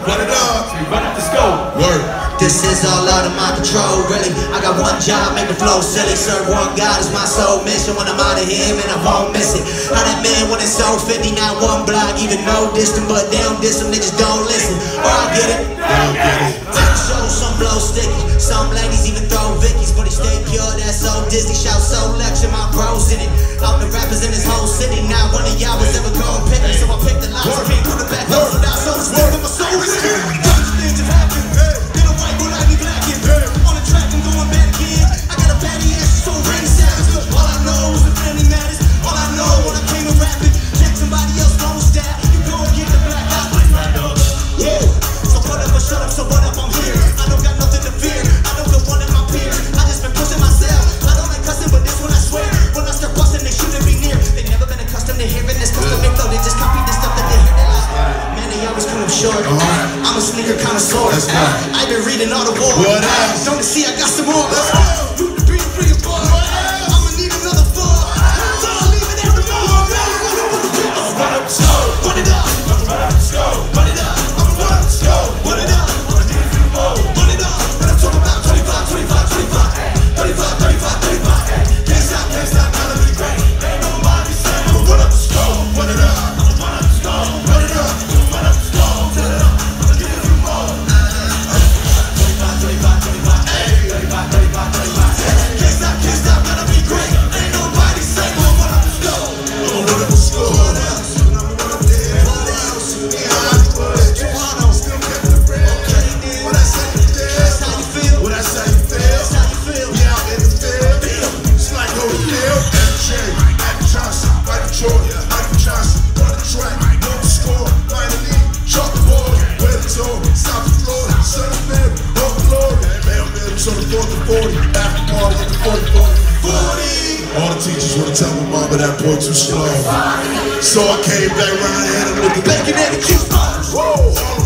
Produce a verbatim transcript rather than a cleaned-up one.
Run it up. Run up the scope. Word. This is all out of my control, really. I got one job, make the flow silly. Serve one God is my sole mission. When I'm out of here, man, I won't miss it. How that man when it's so fifty, not one block, even no distant, but they don't diss them, niggas don't listen. Or I get it. They don't get it. Take show, some blow sticky. Some ladies even throw Vickies, but he stay pure, that's so Disney. Shout so lecture, my bros in it. All the rappers in this whole city, not one of y'all was ever gon' pick me. So I picked the locks, I can't put it back up, so now so it's worth my soul is here. Things have happened. Uh-huh. I'm a sneaker connoisseur. Let's go. I've been reading all the war. What else? Don't you see I got some more? Let's go. You the three, three, or four. I'ma need another four. So I'll leave it at the more. Run up the scope. Run it up. Run up the scope. Run it up. I'ma run up the scope. Run it up. I'ma need a few more. Run it up. When I'm talking about twenty-five, twenty-five, twenty-five, thirty-five, thirty-five, thirty-five. Can't stop, can't stop, gotta be great. Ain't nobody saying I'ma run up the scope. Run it up. I'ma run up the scope. Run it up. Run up the scope. Run it up. All the teachers wanna tell my mama that boy too slow. So I came back round and hit him with the bacon and the juice box.